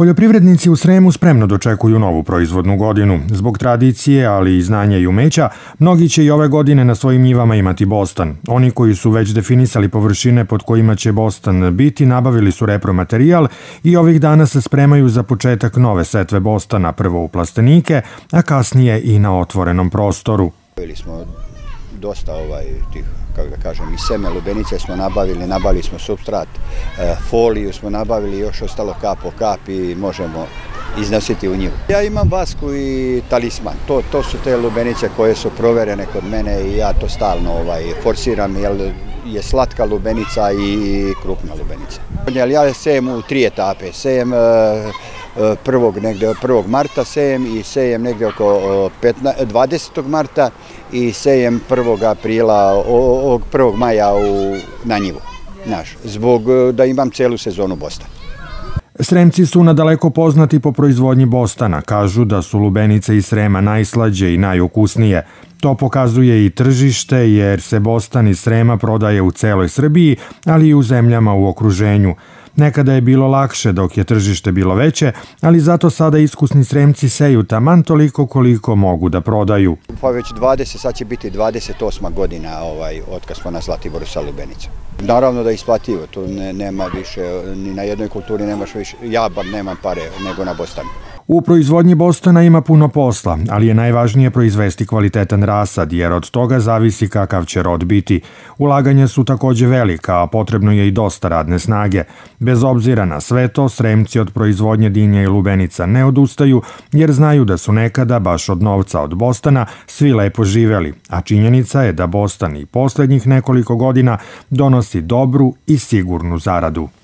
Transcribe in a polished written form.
Poljoprivrednici u Sremu spremno dočekuju novu proizvodnu godinu. Zbog tradicije, ali i znanja i umeća, mnogi će i ove godine na svojim njivama imati bostan. Oni koji su već definisali površine pod kojima će bostan biti, nabavili su repromaterijal i ovih dana se spremaju za početak nove setve bostana, prvo u plastenike, a kasnije i na otvorenom prostoru. Nabavili smo dosta tih, kako da kažem, i seme lubenice smo nabavili smo supstrat, foliju smo nabavili, još ostalo kap po kap i možemo iznositi u njivu. Ja imam vasku i talisman, to su te lubenice koje su proverene kod mene i ja to stalno forsiram, jer je slatka lubenica i krupna lubenica. Ja sejem u 3 etape, sejem 1. marta sejem i sejem negdje oko 20. marta i sejem 1. aprila, 1. maja na njivu, zbog da imam celu sezonu bostan. Sremci su nadaleko poznati po proizvodnji bostana. Kažu da su lubenice iz Srema najslađe i najukusnije. To pokazuje i tržište, jer se bostan iz Srema prodaje u celoj Srbiji, ali i u zemljama u okruženju. Nekada je bilo lakše dok je tržište bilo veće, ali zato sada iskusni Sremci seju taman toliko koliko mogu da prodaju. Pa već sad će biti 28. godina od kad smo na Zlatiboru sa lubenicom. Naravno da je isplativo, tu nema više, ni na jednoj kulturi nemaš više, ja bar nemam pare nego na bostanu. U proizvodnji bostana ima puno posla, ali je najvažnije proizvesti kvalitetan rasad, jer od toga zavisi kakav će rod biti. Ulaganja su takođe velika, a potrebno je i dosta radne snage. Bez obzira na sve to, Sremci od proizvodnje dinja i lubenica ne odustaju, jer znaju da su nekada, baš od novca od bostana, svi lepo živeli, a činjenica je da bostan i poslednjih nekoliko godina donosi dobru i sigurnu zaradu.